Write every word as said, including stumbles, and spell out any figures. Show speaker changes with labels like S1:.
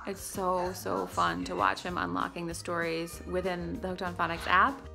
S1: It's so, so fun to watch him unlocking the stories within the Hooked on Phonics app.